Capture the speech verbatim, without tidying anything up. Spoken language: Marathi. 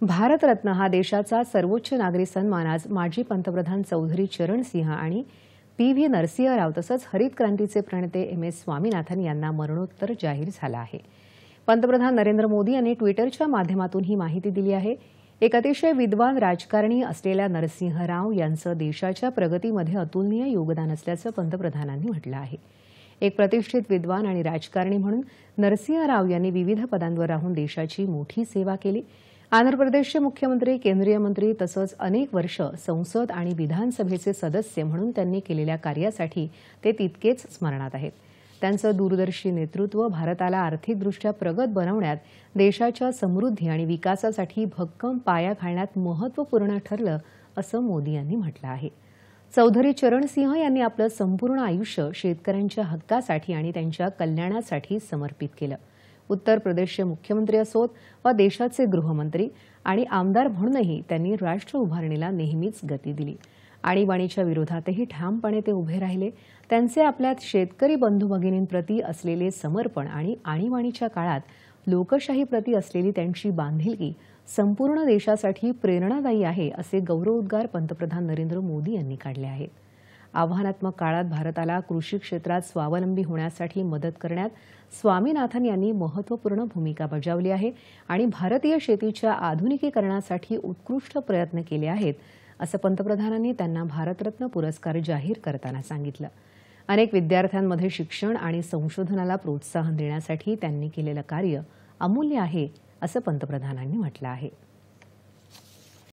भारतरत्न हा देशाचा सर्वोच्च नागरी सन्मान आज माजी पंतप्रधान चौधरी चरण सिंह आणि पी व्ही नरसिंह राव तसंच हरित क्रांतीचे प्रणेते एम एस स्वामीनाथन यांना मरणोत्तर जाहीर झाला आहे। पंतप्रधान नरेंद्र मोदी यांनी ट्विटरच्या माध्यमातून ही माहिती दिली आहे। एक अतिशय विद्वान राजकारणी असलेल्या नरसिंह राव यांचं देशाच्या प्रगतीमध्ये अतुलनीय योगदान असल्याचं पंतप्रधानांनी म्हटलं आहे। एक प्रतिष्ठित विद्वान आणि राजकारणी म्हणून नरसिंह राव यांनी विविध पदांवर राहून देशाची मोठी सेवा केली। आंध्र प्रदेशचे मुख्यमंत्री, केंद्रीय मंत्री तसंच अनेक वर्ष संसद आणि विधानसभेचे सदस्य म्हणून त्यांनी केलेल्या कार्यासाठी ते तितकेच स्मरणात आहेत। त्यांचं दूरदर्शी नेतृत्व भारताला आर्थिकदृष्ट्या प्रगत बनवण्यात, देशाच्या समृद्धी आणि विकासासाठी भक्कम पाया घालण्यात महत्त्वपूर्ण ठरलं, असं मोदी यांनी म्हटलं आहे। चौधरी चरण सिंह यांनी आपलं संपूर्ण आयुष्य शेतकऱ्यांच्या हक्कासाठी आणि त्यांच्या कल्याणासाठी समर्पित केलं। उत्तर प्रदेशचे मुख्यमंत्री असोत वा देशाचे गृहमंत्री आणि आमदार म्हणूनही त्यांनी राष्ट्र उभारणीला नेहमीच गती दिली। आणीबाणीच्या विरोधातही ठामपणे ते उभे राहिले। त्यांचे आपल्यात शेतकरी बंधू भगिनींप्रती असलेले समर्पण आणि आणीबाणीच्या काळात लोकशाहीप्रती असलेली त्यांची बांधिलकी संपूर्ण देशासाठी प्रेरणादायी आहे, असे गौरवोद्गार पंतप्रधान नरेंद्र मोदी यांनी काढले आहेत। आव्हानात्मक काळात भारताला कृषी क्षेत्रात स्वावलंबी होण्यासाठी मदत करण्यात स्वामीनाथन यांनी महत्त्वपूर्ण भूमिका बजावली आहे आणि भारतीय शेतीच्या आधुनिकीकरणासाठी उत्कृष्ट प्रयत्न केले आहेत, असं पंतप्रधानांनी त्यांना भारतरत्न पुरस्कार जाहीर करताना सांगितलं। अनेक विद्यार्थ्यांमध्ये शिक्षण आणि संशोधनाला प्रोत्साहन देण्यासाठी त्यांनी केलेलं कार्य अमूल्य आहे, असं पंतप्रधानांनी म्हटलं आहे।